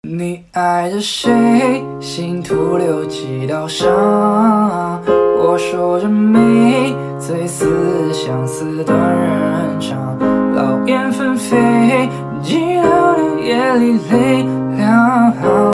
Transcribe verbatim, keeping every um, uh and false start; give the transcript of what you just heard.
你爱着谁？心徒留几道伤。我说着美，最似相思断人肠。老燕纷飞，寂寥的夜里泪两行。